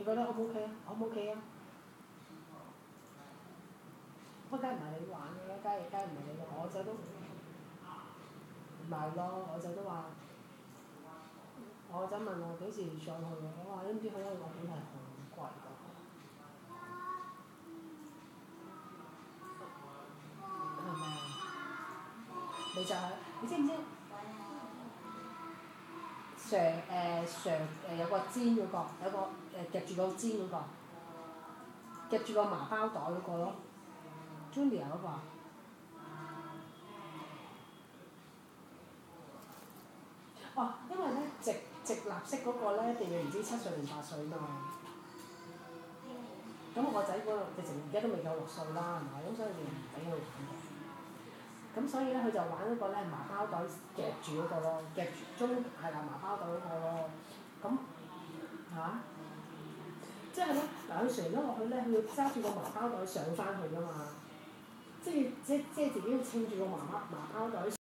覺得 O 唔 OK 啊？O 唔 OK 啊？不過梗係唔係你玩嘅啦，梗係唔係你嘅，我仔都唔係咯，我仔都話，我仔問我幾時上去嘅，我話都唔知去咗日本係好貴㗎，係咪啊？你就係、你知唔知？有個煎嗰、個，有個夾住個煎嗰、個，夾住個麻包袋嗰個咯 Junior 嗰個。哦，因為咧直立式嗰個咧，一定要唔知7歲定8歲嘛。咁我個仔嗰度直情而家都未夠6歲啦，係咪？咁所以唔俾佢玩嘅。咁所以咧，佢就玩嗰個咧麻包袋夾住嗰個咯，夾住中係啦麻包袋嗰個咯。咁即係咧，嗱佢上咗落去咧，佢要揸住個麻包袋上翻去㗎嘛。即係自己要撐住個麻包袋。